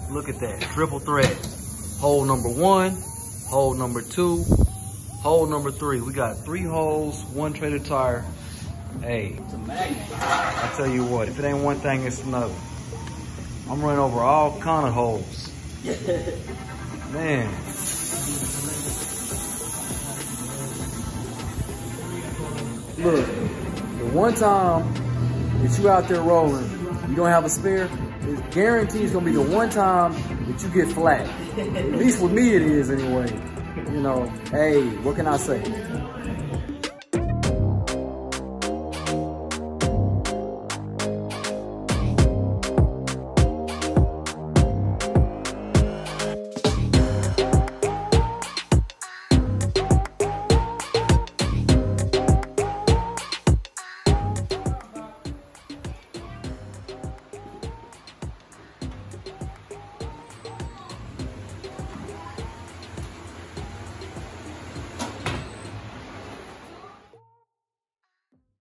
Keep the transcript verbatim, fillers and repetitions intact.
Look at that, triple threat. Hole number one, hole number two, hole number three. We got three holes, one traded tire. Hey, I tell you what, if it ain't one thing, it's another. I'm running over all kind of holes. Man. Look, the one time that you out there rolling, you don't have a spare, it guarantees gonna be the one time that you get flat. At least with me it is anyway. You know, hey, what can I say?